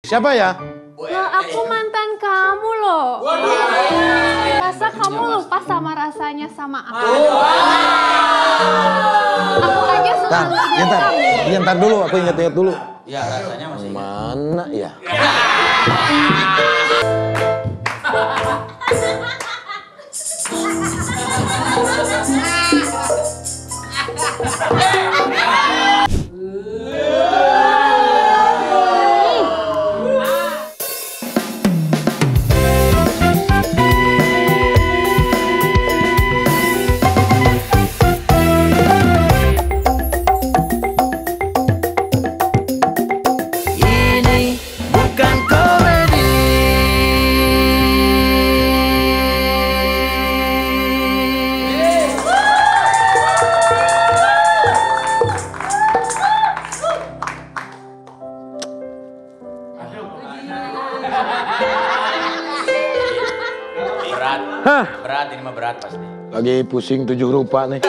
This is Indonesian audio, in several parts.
Siapa ya? Loh, aku mantan kamu loh. Masa kamu lupa sama rasanya sama aku? Aku aja suka ingat kamu. Iya, ntar dulu, aku inget-inget dulu. Ya, rasanya masih Mana ya? berat. Hah? Berat, ini mah berat pasti. Lagi pusing 7 rupa nih.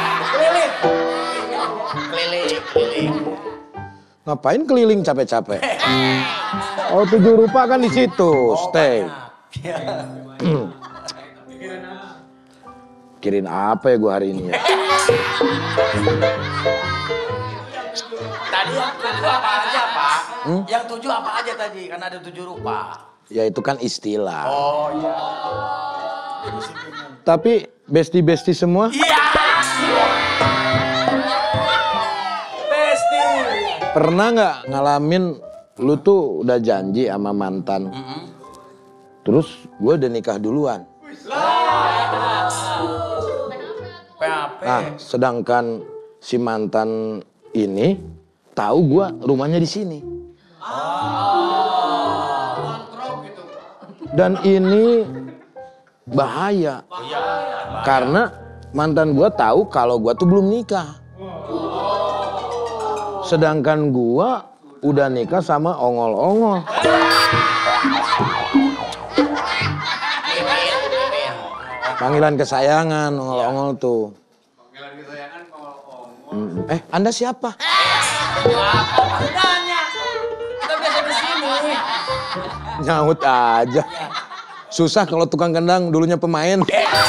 Keliling. Ngapain keliling capek-capek? Oh, 7 rupa kan di situ, stay. Kirin apa ya gua hari ini ya? Tadi yang 7 apa aja, Pak? Yang 7 apa aja tadi? Karena ada 7 rupa. Ya itu kan istilah. Oh iya. Tapi besti-besti semua? Iya. Besti. Pernah nggak ngalamin lu tuh udah janji sama mantan? Terus gue udah nikah duluan. PHP. Nah, sedangkan si mantan ini tahu gue rumahnya di sini. Dan ini bahaya. Karena mantan gue tahu kalau gue tuh belum nikah. Sedangkan gue udah nikah sama ongol-ongol. Panggilan kesayangan, ongol-ongol tuh. Panggilan kesayangan ongol-ongol. Anda siapa? Tanya. Kita biasa di sini. Nyaut aja. Susah kalau tukang kendang dulunya pemain.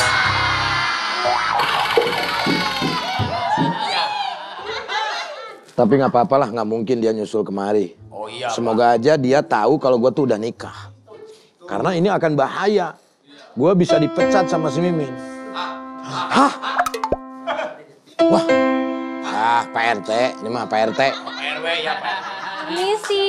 Tapi nggak apa-apa lah, nggak mungkin dia nyusul kemari. Oh iya. Semoga aja dia tahu kalau gue tuh udah nikah. Karena ini akan bahaya. Gue bisa dipecat sama si Mimin. Hah? Wah. Ah, Pak RT. Ini mah Pak RT. RW ya, Pak. Misi.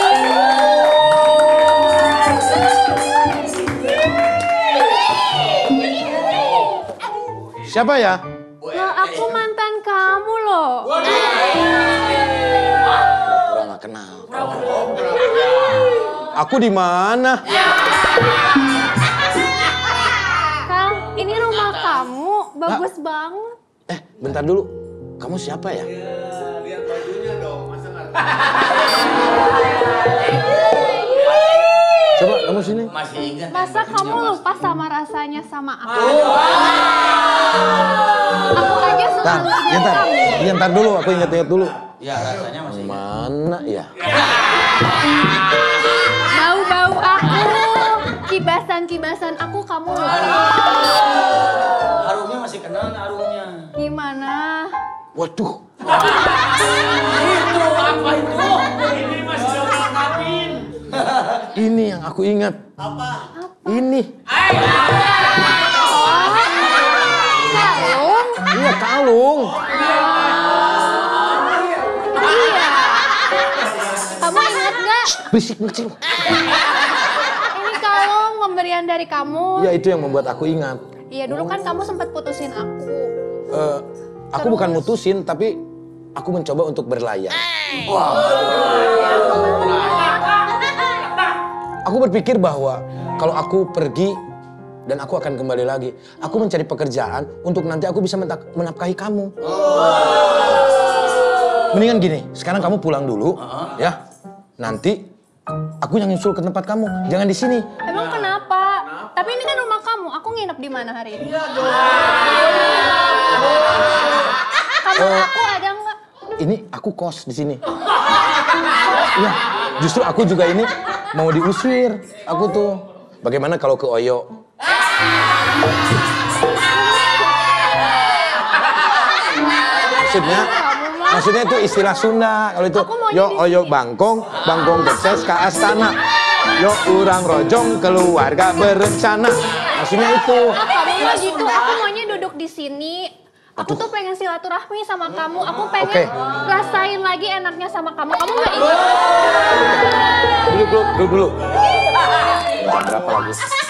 Siapa ya? Loh, aku mantan kamu loh. Gua nggak kenal. Aku di mana? Kang, ini rumah kamu. Bagus banget. Bentar dulu. Kamu siapa ya? Lihat bajunya dong, masa nggak? Coba kamu sini. Masih ingat. Masa kamu lupa sama rasanya sama aku? Aku aja suka ingat kamu. Iya, ntar dulu. Aku inget-inget dulu. Ya, rasanya masih ingat. Mana ya? Bau-bau aku. Kibasan-kibasan aku kamu lupa. Harumnya masih kenal harumnya. Gimana? Waduh. Itu apa itu? Ini masih ngapain? Ini yang aku ingat. Apa? Ini. Kalung? Iya, kalung. Iya. Kamu ingat nggak? Berisik kecil. Ini kalung pemberian dari kamu. Iya, itu yang membuat aku ingat. Iya, dulu kan kamu sempat putusin aku. Aku bukan mutusin, tapi aku mencoba untuk berlayar. Aku berpikir bahwa kalau aku pergi dan aku akan kembali lagi, aku mencari pekerjaan untuk nanti aku bisa menafkahi kamu. Mendingan gini, sekarang kamu pulang dulu, ya. Nanti aku yang nyusul ke tempat kamu, jangan di sini. Emang kenapa? Tapi ini kan rumah kamu. Aku nginep di mana hari ini? Kamar aku ada nggak? Ini aku kos di sini. Iya, justru aku juga ini mau diusir aku tuh. Bagaimana kalau ke Oyo? Maksudnya itu istilah Sunda. Kalau itu yo Oyo bangkong, bangkong berses ke astana. Yo urang rojong keluarga berencana. Maksudnya itu. Kamu mah gitu, aku maunya duduk di sini. Aku tuh pengen silaturahmi sama kamu. Aku pengen rasain lagi enaknya sama kamu. Kamu nggak ingat? Duduk dulu. Jam berapa lagi?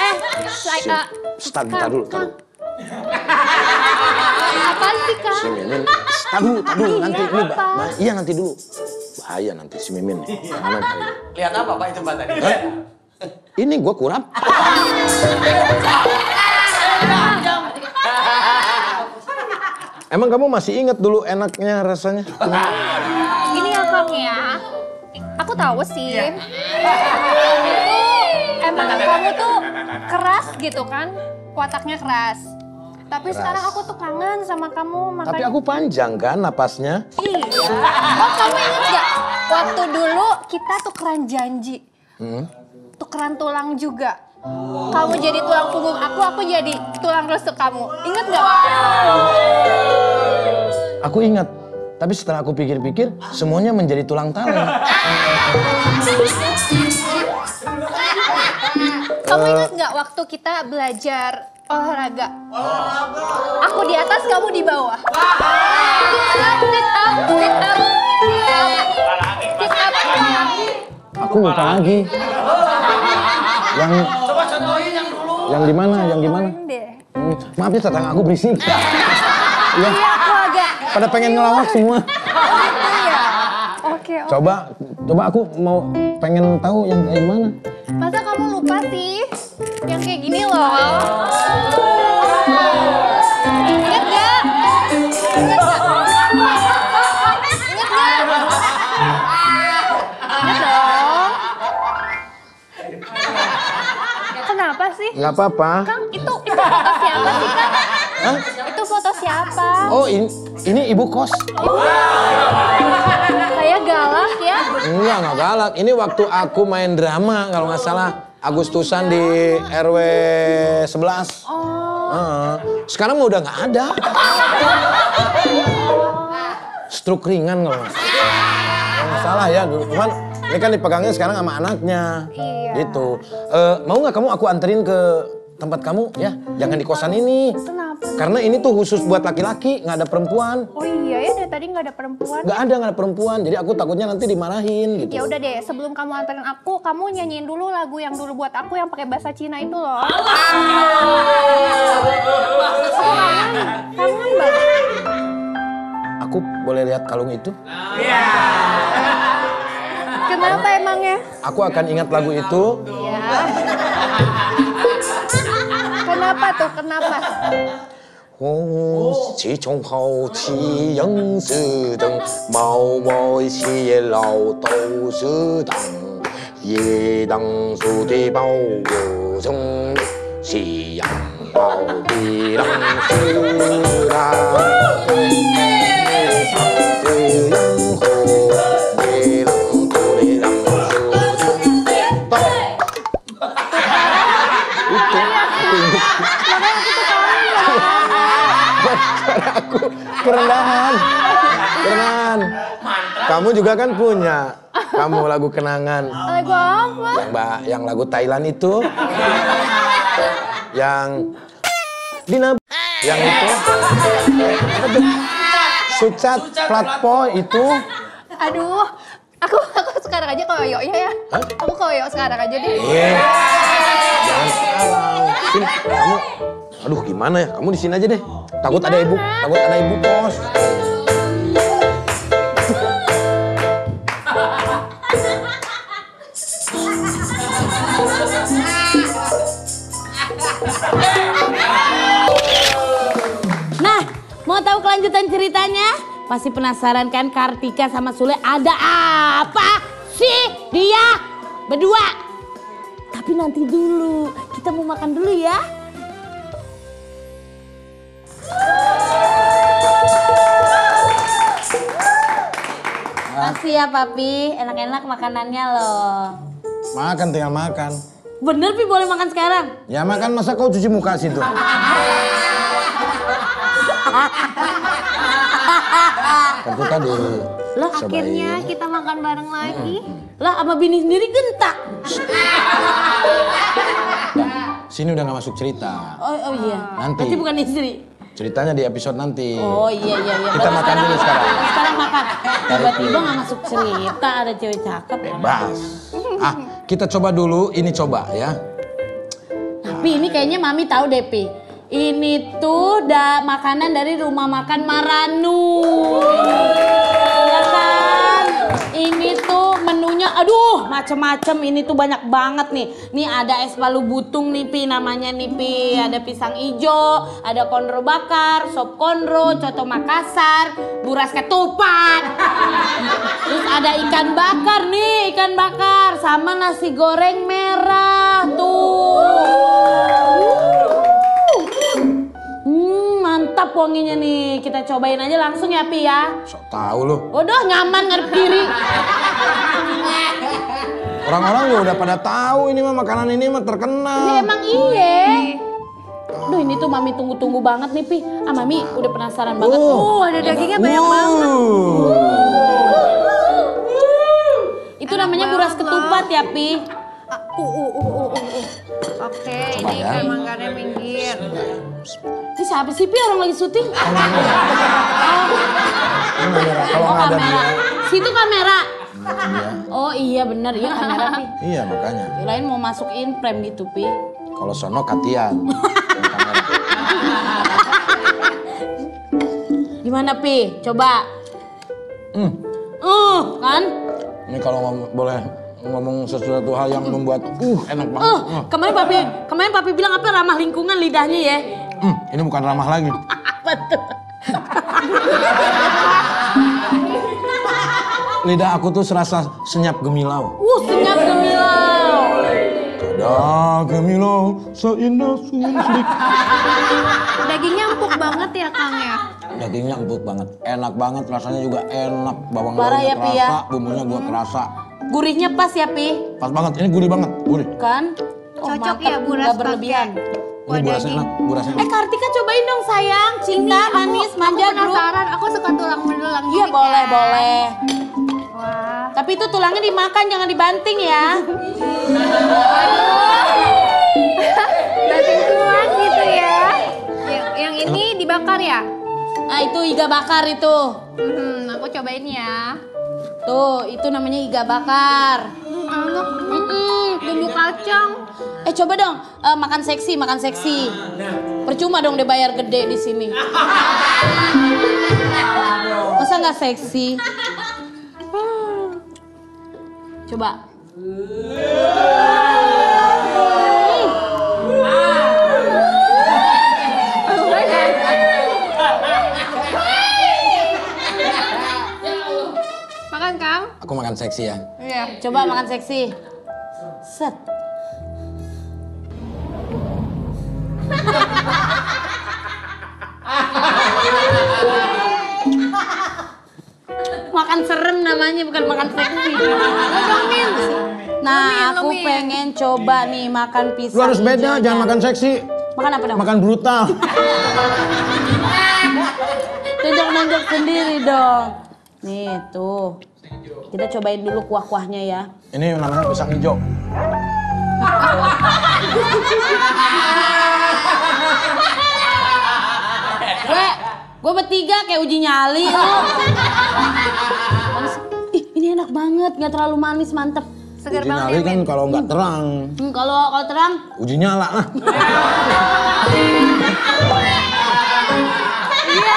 Bentar dulu. Apaan sih, Kang? Si Mimin, dulu nanti ini iya nanti dulu. Bahaya nanti si Mimin. Lihat apa Pak itu Pak tadi? Ini gua kurap. Emang kamu masih ingat dulu enaknya rasanya? Ini ya Kang ya. Aku tahu sih. Emang kamu tuh keras gitu kan? Wataknya keras. Tapi sekarang aku tuh kangen sama kamu, makanya... Tapi aku panjang kan napasnya? Iya. Oh, kamu ingat gak? Waktu dulu kita tukeran janji. Tukeran tulang juga. Kamu jadi tulang punggung aku jadi tulang rusuk kamu. Ingat gak? Aku ingat. Tapi setelah aku pikir-pikir, semuanya menjadi tulang taleng. Kamu ingat gak waktu kita belajar olahraga? Aku di atas, kamu di bawah. Sit up. Aku lupa lagi. Coba contohin yang dulu. Yang di mana? Maaf ya tetangga aku berisik. Iya, aku agak. Pada pengen ngelawak semua. Iya. Oke. Coba aku mau pengen tahu yang kayak gimana. Masa kamu lupa sih? Yang kayak gini loh. Ingat gak? Ingat dong. Kenapa sih? Nggak apa-apa. Kang, itu foto siapa sih, Kang? Hah? Itu foto siapa? Oh, ini ibu kos. Kayak galak ya? Enggak galak. Ini waktu aku main drama kalau nggak salah. Agustusan di RW 11. Sekarang udah nggak ada. Stroke ringan kalau nggak salah ya dulu. Cuman ini kan dipegangnya sekarang sama anaknya. Iya. Gitu. Mau nggak kamu aku anterin ke tempat kamu ya? Jangan di kosan ini. Kenapa? Karena ini tuh khusus buat laki-laki, nggak ada perempuan. Oh iya ya, dari tadi nggak ada perempuan. Nggak ada perempuan. Jadi aku takutnya nanti dimarahin gitu. Ya udah deh, sebelum kamu anterin aku, kamu nyanyiin dulu lagu yang dulu buat aku yang pakai bahasa Cina itu loh. Kangen banget. Aku boleh lihat kalung itu? Kenapa emangnya? Aku akan ingat lagu itu. Iya. Kenapa tuh? Kenapa? 起床后起应是等，毛毛起老都是等，一当数的包有中，夕阳包的当是当，上的人和，你能过的让手的到。 Suara aku kerendahan. Kamu juga kan punya. Kamu lagu kenangan. Lagu apa? Yang lagu Thailand itu. Yang Dina. Yang itu. Sucat Platpo itu. Aduh, aku sekarang aja koyo ya. Aku koyo sekarang aja deh. Jangan salah. Sini, kamu. Aduh, gimana ya? Kamu di sini aja deh. Takut ada ibu kos. Nah, mau tahu kelanjutan ceritanya? Pasti penasaran kan Kartika sama Sule ada apa sih dia berdua? Tapi nanti dulu, kita mau makan dulu ya. Makasih ya Papi, enak-enak makanannya loh. Makan, tinggal makan. Bener Pi boleh makan sekarang? Ya makan, masa kau cuci muka situ? Kan tuh tadi. Lah Akhirnya kita makan bareng lagi. Lah sama bini sendiri gentak. Sini udah gak masuk cerita. Oh iya. Nanti. Berarti bukan istri. Ceritanya di episode nanti. Oh iya. Kita Berarti makan dulu sekarang. Sekarang makan. Tiba-tiba nggak masuk cerita ada cewek cakep. Bebas. Kita coba dulu, ini coba ya. Tapi ini kayaknya Mami tahu deh Pi. Ini tuh makanan dari rumah makan Maranu. Ya kan? Ini tuh menunya, aduh macem-macem, ini tuh banyak banget nih. Nih ada es palu butung nih Pi namanya nih Pi. Ada pisang ijo, ada konro bakar, sop konro, coto Makassar, buras ketupat. Terus ada ikan bakar nih, ikan bakar. Sama nasi goreng merah tuh. Mantap wanginya nih. Kita cobain aja langsung ya Pi ya. Sok tahu lu. Waduh nyaman ngadep kiri. Orang-orang juga udah pada tahu ini mah makanan ini mah terkenal. Ya emang iya. Duh ini tuh Mami tunggu-tunggu banget nih Pi. Mami udah penasaran banget. Ada dagingnya banyak banget. Itu namanya buras ketupat ya Pi. Oke, Coba ini ya. kayak manggarnya minggir. Ini siapa sih Pi orang lagi syuting? Kalau Oh nggak ada kamera. dia. Situ kamera. Iya. Oh iya bener ya kamera Pi. Iya makanya. Kirain mau masukin frame gitu Pi. Kalau sono katian. Gimana Pi? Coba. Kan? Ini kalau boleh ngomong sesuatu hal yang membuat enak banget. Kemarin papi bilang apa ramah lingkungan lidahnya ya. Ini bukan ramah lagi. Apa tuh? Lidah aku tuh serasa senyap gemilau. Senyap gemilau. Ada gemilau seindah suntik. Dagingnya empuk banget ya Kang ya. Dagingnya empuk banget, enak banget, rasanya juga enak. Bawang Parah daunnya ya, Pi, kerasa, ya. bumbunya gua kerasa. Gurihnya pas ya Pi. Pas banget, ini gurih banget, gurih. Kan? Cocok mantap, ya buras nggak berlebihan. Ini burasnya enak, burasnya enak. Kartika cobain dong sayang. Cinta, manis, manja, Aku penasaran, aku suka tulang belulang Iya gini boleh, kan. boleh. Wah. Tapi itu tulangnya dimakan, jangan dibanting ya. Daging tulang gitu ya. Yang ini dibakar ya? Nah itu iga bakar itu. Aku cobain ya. Tuh, itu namanya iga bakar. Enak. Bumbu kacang. Coba dong, makan seksi, makan seksi. Percuma dong dia bayar gede di sini. Masa nggak seksi? Coba. Makan Kang? Aku makan seksi ya. Iya. Coba makan seksi. Set. Makan serem namanya, bukan makan seksi. Nah, aku pengen coba nih makan pisang. Lu harus beda, hijaunya. jangan makan seksi. Makan apa dong? Makan brutal. Tunjuk-tunjuk sendiri dong. Nih, tuh. Kita cobain dulu kuah-kuahnya ya. Ini namanya pisang hijau. Gue bertiga kayak uji nyali lu. Ih, ini enak banget, nggak terlalu manis, mantep. Segar Uji banget nyali ya, kan Min. kalau nggak terang. Kalau terang, Uji nyala lah. Iya.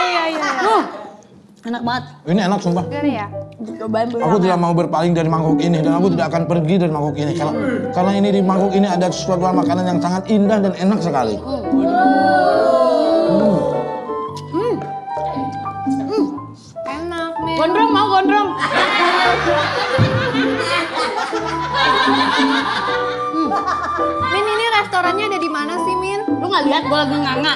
enak banget. Ini enak sumpah. Segar ya? Cobain Aku tidak mau berpaling dari mangkuk ini dan aku tidak akan pergi dari mangkuk ini karena ini di mangkuk ini ada sesuatu makanan yang sangat indah dan enak sekali. Enak Min. Gondrong mau gondrong. Min, ini restorannya ada di mana sih Min? Lu nggak lihat gue lagi nganga?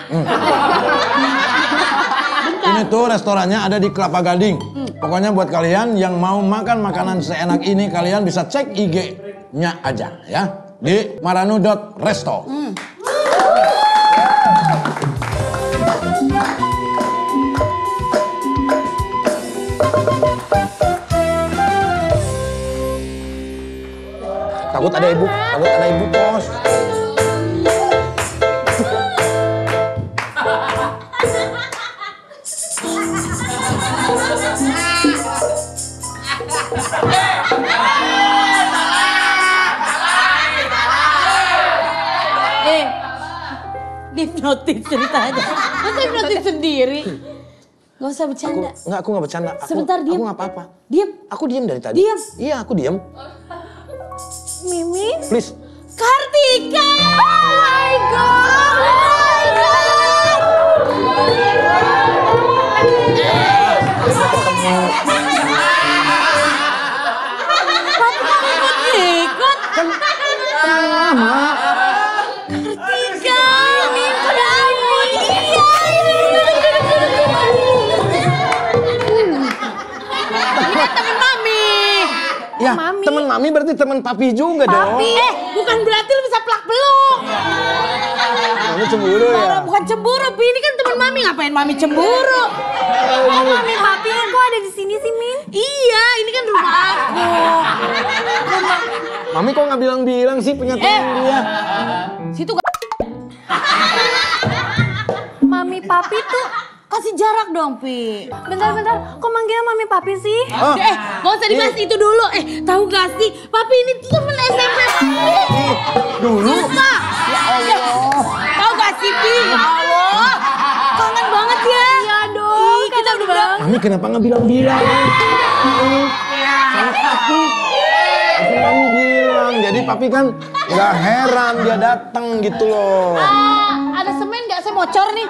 Ini tuh restorannya ada di Kelapa Gading. Pokoknya buat kalian yang mau makan makanan seenak ini kalian bisa cek IG nya aja ya di Maranu.resto. Takut ada ibu kos. Hipnotis ceritanya. Masa hipnotis sendiri? Gak usah bercanda. Aku nggak bercanda. Sebentar, diem. Aku nggak apa-apa. Diem. Aku diem dari tadi. Diem. Iya, aku diem. Mimin? Please. Kartika! Oh my god! Oh my Ikut. Lama. Kartika! Minta ampun. Iya. Ini kan temen mami. Ya, Mami. temen mami berarti temen papi juga dong. Bukan berarti lu bisa pelak-peluk. Kamu cemburu ya? Bukan cemburu, Pi. Ini kan temen mami. Ngapain mami cemburu? Mami papi kok ada di sini sih, Min? Iya, ini kan rumah aku. Mami kok nggak bilang-bilang sih punya temen dia? Situ Mami papi tuh kasih jarak dong, Pi. bentar, kok manggilnya mami papi sih? Oh, Gak usah dibahas itu dulu. Tahu gak sih? Papi ini tuh temen SMP Papi. dulu? Sumpah. Ya Allah. Tahu gak sih, Pi? Ya Allah. Kangen banget ya. Iya dong, Kita udah Mami kenapa nggak bilang-bilang? Sama papi. Tapi mami bilang, jadi papi kan nggak heran dia datang gitu loh. ada semen gak? Saya bocor nih.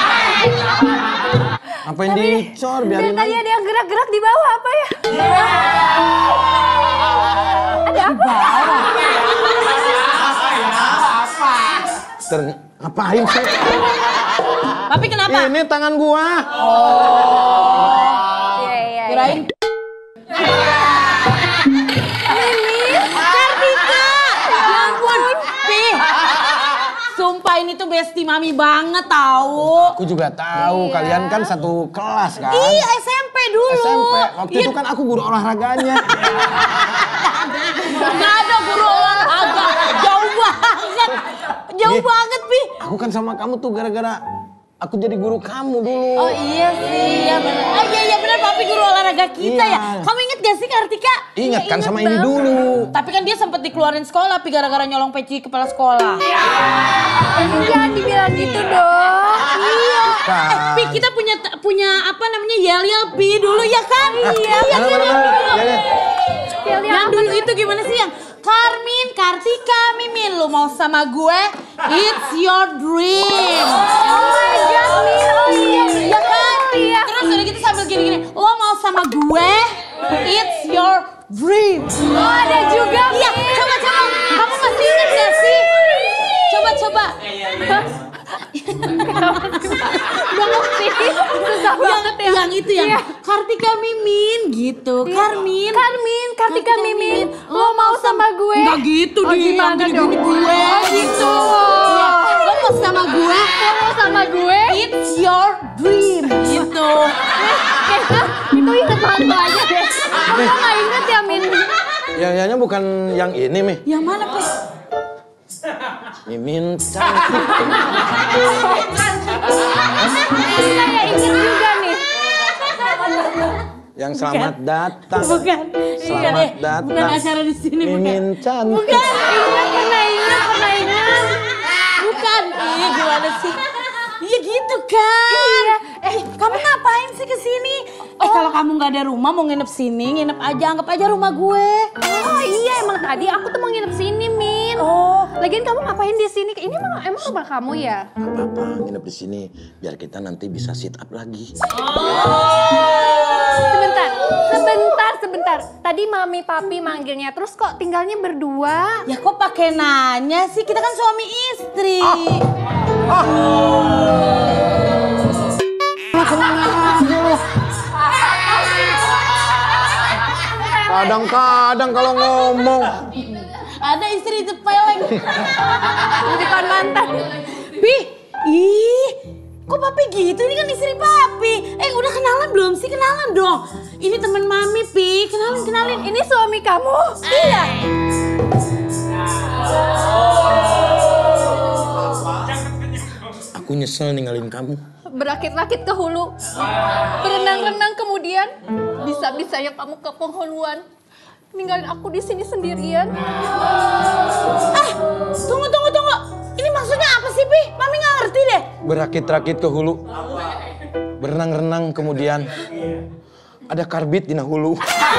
Apain dicor, biarin Tadi aja. ada yang gerak-gerak di bawah apa ya? Ada apa? Ngapain sih? Papi kenapa? Ini tangan gua. Iya. Kirain. Kartika! Ya ampun, Pi. Sumpah ini tuh bestie mami banget tahu. Aku juga tahu, kalian kan satu kelas kan? Iya SMP dulu. SMP. Waktu itu kan aku guru olahraganya. Gak ada guru olahraga. Jauh banget. Jauh Nih. banget, Pi. Aku kan sama kamu tuh gara-gara aku jadi guru kamu dulu. Oh iya sih, iya benar. Oh iya benar, Papi guru olahraga kita Iya. ya. Kamu inget gak sih Kartika? Ingat kan Ingat sama ini banget. dulu. Tapi kan dia sempat dikeluarin sekolah, Pi, gara-gara nyolong peci kepala sekolah. Jangan dibilang gitu dong. Iya. Kan. Pi, kita punya apa namanya yel-yel Pi dulu ya kan? Iya. Yang dulu itu gimana sih yang Karmin, Kartika, Mimin, lu mau sama gue? It's your dream. Oh my god, Min. Oh iya. Ya kan? Iya. Terus udah gitu sambil gini-gini, lo mau sama gue? It's your dream. Oh ada juga, Iya, Min. coba. Kamu masih ingat gak sih? Coba. Banget sih. Susah banget ya. Yang itu yang Iya. Kartika Mimin gitu. Karmin, Kartika Mimin, lo mau sama gue? Enggak gitu Oh, di gimana gini dong? gue. Oh, gitu. Iya. Lo mau sama gue? Lo mau sama gue? It's your dream gitu. Kayaknya itu inget hantu aja deh. Kamu gak inget ya, Min? Yang bukan yang ini, Mi. Yang mana, Pi? Mimin cantik. Saya inget juga nih. Yang selamat datang. Bukan. Selamat Bukan datang. acara di sini, bukan. Mimin cantik. Bukan. Pernah inget. Bukan. Iya, gimana sih? Iya gitu kan. Iya. Kamu ngapain sih kesini? Kalau kamu nggak ada rumah mau nginep sini, nginep aja, anggap aja rumah gue. Oh iya, emang tadi aku tuh mau nginep sini, Min. Oh. Lagian kamu ngapain di sini? Ini emang rumah kamu ya? Gak apa-apa, nginep di sini biar kita nanti bisa sit up lagi. Sebentar. Tadi mami papi manggilnya, terus kok tinggalnya berdua? Ya kok pakai nanya sih? Kita kan suami istri. Kadang-kadang kalau ngomong. Ada istri cepeleng. Bukan mantan. Pi, ih, kok papi gitu? Ini kan istri papi. Udah kenalan belum sih? Kenalan dong. Ini teman mami, Pi. Kenalin. Ini suami kamu? Iya. Aku nyesel ninggalin kamu. Berakit-rakit ke hulu. Berenang-renang kemudian. Bisa-bisanya kamu ke penghuluan. Ninggalin aku di sini sendirian. Tunggu. Ini maksudnya apa sih, Pi? Mami nggak ngerti deh. Berakit-rakit ke hulu. Berenang-renang kemudian. Ada karbit di hulu.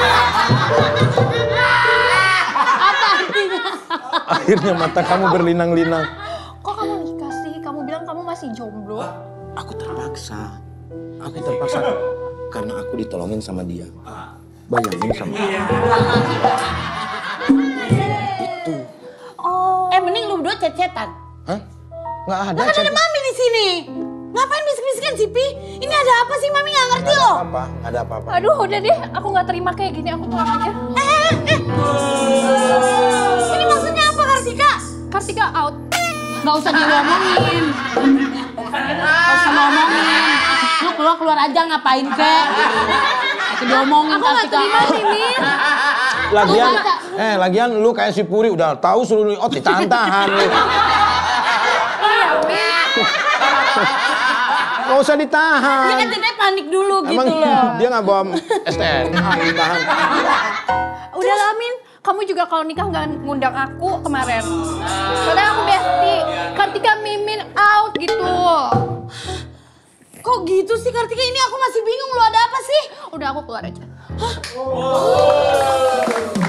Apa artinya? Akhirnya mata kamu berlinang-linang. Kok kamu nikah sih? Kamu bilang kamu masih jomblo. Aku terpaksa. Karena aku ditolongin sama dia. Bayangin sama aku. Itu. Mending lu berdua chat-chatan. Hah? Nggak ada. Kan ada mami di sini. Ngapain bisik-bisikan sih, Pi? Ini ada apa sih? Mami nggak ngerti loh. Nggak ada apa-apa. Aduh udah deh, aku nggak terima kayak gini, aku pulang aja. Ini maksudnya apa, Kartika? Kartika out. Nggak usah diomongin. Lu keluar aja ngapain kek? Diomongin Aku nggak Kartika. terima Mimin. Lagian lu kayak si Puri udah tahu suruh lu ditahan-tahan lu. Iya Min. Nggak usah ditahan. Dia kan ceritanya panik dulu Emang gitu loh. dia nggak bawa STN? Ditahan. Udah lah Min, kamu juga kalau nikah nggak ngundang aku kemarin. Soalnya aku bestie, Kartika Mimin out gitu. Kok gitu sih Kartika? Ini aku masih bingung, lu ada apa sih? Udah aku keluar aja.